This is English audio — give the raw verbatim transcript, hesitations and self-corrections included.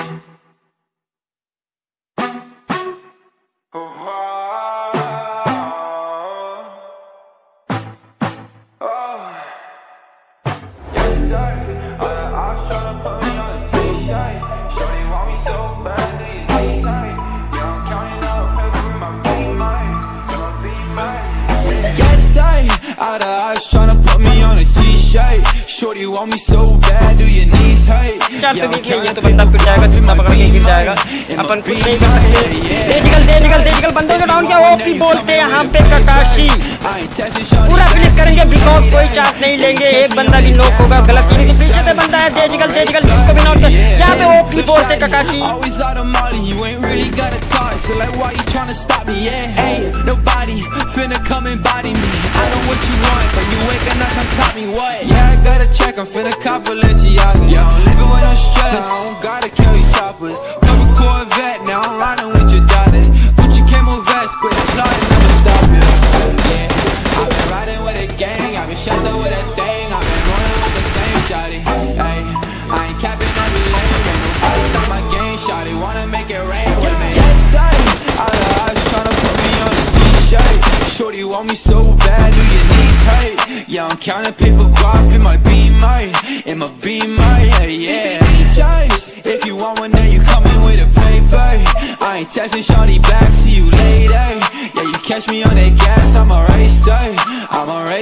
Out of eyes tryna put me on a t-shirt. Shorty want me so bad, do your knees hurt? चार सौ बीस में ये तो बंदा पिट जाएगा, चुपना पकड़ के गिर जाएगा। अपन कुछ नहीं कर सकते। डेजिकल डेजिकल डेजिकल बंदों को डाउन किया, ओपी बोलते हैं यहाँ पे ककाशी। पूरा फिनिश करेंगे बिकॉज कोई चांस नहीं लेंगे, एक बंदा भी नॉक होगा। गलत चीनी के पीछे से बंदा है डेजिकल डेजिकल जिसको भी नॉक किया, यहाँ पे ओपी बोलते ककाशी। Yeah, I gotta check, I'm finna cop a Balenciagas. Yeah, I'm living with no stress, I don't gotta carry choppers. Couple Corvette, now I'm riding with your daughter. Gucci camo vest, quit plotting, never stop it. Yeah, I've been riding with a gang, I've been shut up with a thing, I've been rolling with the same shawty. Hey, I ain't capping every lane, ain't nobody stop my game, shawty. Wanna make it rain with me? Yes, I out of eyes tryna put me on a t-shirt. Shorty want me so bad, do your knees hurt? Yeah, I'm counting paper guap in my beamer, in my beamer, yeah, yeah. If you want one, then you coming with a paper. I ain't texting shawty back, see you later. Yeah, you catch me on that gas, I'm a racer, I'm a racer.